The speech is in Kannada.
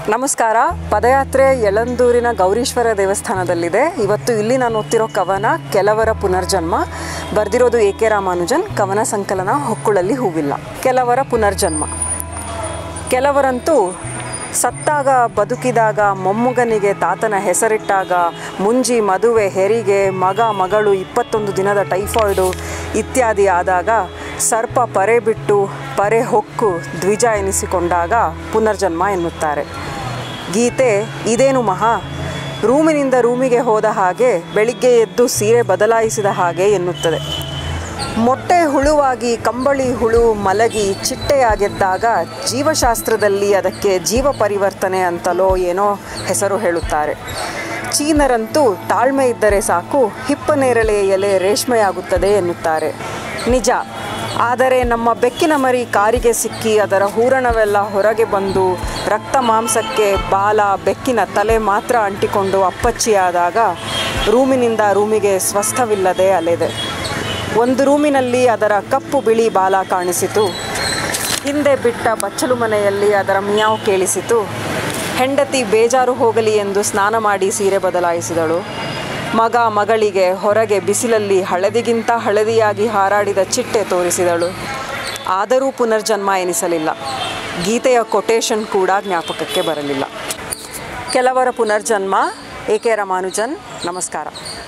ನಮಸ್ಕಾರ. ಪದಯಾತ್ರೆ ಯಳಂದೂರಿನ ಗೌರೀಶ್ವರ ದೇವಸ್ಥಾನದಲ್ಲಿದೆ. ಇವತ್ತು ಇಲ್ಲಿ ನಾನು ಓದ್ತಿರೋ ಕವನ ಕೆಲವರ ಪುನರ್ಜನ್ಮ. ಬರೆದಿರೋದು ಎ.ಕೆ. ರಾಮಾನುಜನ್. ಕವನ ಸಂಕಲನ ಹೊಕ್ಕುಳಲ್ಲಿ ಹೂವಿಲ್ಲ. ಕೆಲವರ ಪುನರ್ಜನ್ಮ. ಕೆಲವರಂತೂ ಸತ್ತಾಗ ಬದುಕಿದಾಗ ಮೊಮ್ಮಗನಿಗೆ ತಾತನ ಹೆಸರಿಟ್ಟಾಗ ಮುಂಜಿ ಮದುವೆ ಹೆರಿಗೆ ಮಗ ಮಗಳು 21 ದಿನದ ಟೈಫಾಯ್ಡು ಇತ್ಯಾದಿ ಆದಾಗ ಸರ್ಪ ಪರೆ ಬಿಟ್ಟು ಪರೆ ಹೊಕ್ಕು ದ್ವಿಜ ಎನಿಸಿಕೊಂಡಾಗ ಪುನರ್ಜನ್ಮ ಎನ್ನುತ್ತಾರೆ. ಗೀತೆ ಇದೇನು ಮಹಾ, ರೂಮಿನಿಂದ ರೂಮಿಗೆ ಹೋದ ಹಾಗೆ ಬೆಳಿಗ್ಗೆ ಎದ್ದು ಸೀರೆ ಬದಲಾಯಿಸಿದ ಹಾಗೆ ಎನ್ನುತ್ತದೆ. ಮೊಟ್ಟೆ ಹುಳುವಾಗಿ ಕಂಬಳಿ ಹುಳು ಮಲಗಿ ಚಿಟ್ಟೆಯಾಗೆದ್ದಾಗ ಜೀವಶಾಸ್ತ್ರದಲ್ಲಿ ಅದಕ್ಕೆ ಜೀವ ಪರಿವರ್ತನೆ ಅಂತಲೋ ಏನೋ ಹೆಸರು ಹೇಳುತ್ತಾರೆ. ಚೀನರಂತೂ ತಾಳ್ಮೆ ಇದ್ದರೆ ಸಾಕು ಹಿಪ್ಪನೇರಳೆ ಎಲೆ ರೇಷ್ಮೆಯಾಗುತ್ತದೆ ಎನ್ನುತ್ತಾರೆ. ನಿಜ. ಆದರೆ ನಮ್ಮ ಬೆಕ್ಕಿನ ಮರಿ ಕಾರಿಗೆ ಸಿಕ್ಕಿ ಅದರ ಹೂರಣವೆಲ್ಲ ಹೊರಗೆ ಬಂದು ರಕ್ತ ಮಾಂಸಕ್ಕೆ ಬಾಲ ಬೆಕ್ಕಿನ ತಲೆ ಮಾತ್ರ ಅಂಟಿಕೊಂಡು ಅಪ್ಪಚ್ಚಿಯಾದಾಗ ರೂಮಿನಿಂದ ರೂಮಿಗೆ ಸ್ವಸ್ಥವಿಲ್ಲದೆ ಅಲೆದೆ. ಒಂದು ರೂಮಿನಲ್ಲಿ ಅದರ ಕಪ್ಪು ಬಿಳಿ ಬಾಲ ಕಾಣಿಸಿತು. ಹಿಂದೆ ಬಿಟ್ಟ ಬಚ್ಚಲು ಮನೆಯಲ್ಲಿ ಅದರ ಮಿಯಾವು ಕೇಳಿಸಿತು. ಹೆಂಡತಿ ಬೇಜಾರು ಹೋಗಲಿ ಎಂದು ಸ್ನಾನ ಮಾಡಿ ಸೀರೆ ಬದಲಾಯಿಸಿದಳು. ಮಗ ಮಗಳಿಗೆ ಹೊರಗೆ ಬಿಸಿಲಲ್ಲಿ ಹಳದಿಗಿಂತ ಹಳದಿಯಾಗಿ ಹಾರಾಡಿದ ಚಿಟ್ಟೆ ತೋರಿಸಿದಳು. ಆದರೂ ಪುನರ್ಜನ್ಮ ಎನಿಸಲಿಲ್ಲ. ಗೀತೆಯ ಕೊಟೇಶನ್ ಕೂಡ ಜ್ಞಾಪಕಕ್ಕೆ ಬರಲಿಲ್ಲ. ಕೆಲವರ ಪುನರ್ಜನ್ಮ. ಎ.ಕೆ. ರಾಮಾನುಜನ್. ನಮಸ್ಕಾರ.